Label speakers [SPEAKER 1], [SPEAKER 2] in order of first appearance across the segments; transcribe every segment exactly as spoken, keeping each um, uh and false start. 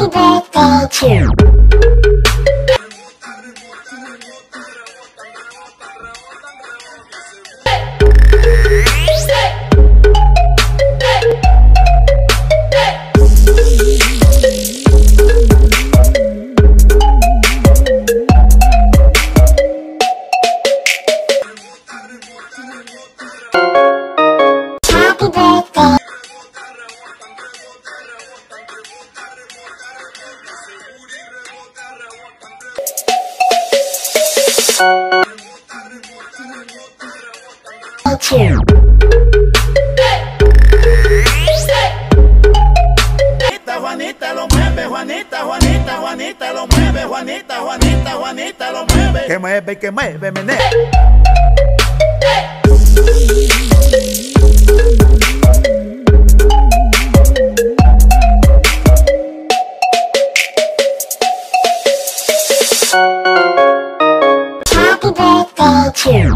[SPEAKER 1] Happy birthday to you.
[SPEAKER 2] Juanita lo mueve, Juanita, Juanita, Juanita lo mueve, Juanita, Juanita, Juanita lo mueve. Que mueve, que mueve, menea.
[SPEAKER 1] Happy birthday to you.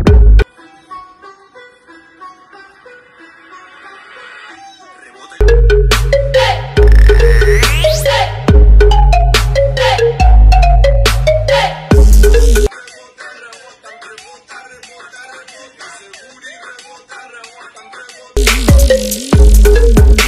[SPEAKER 2] We'll be right back.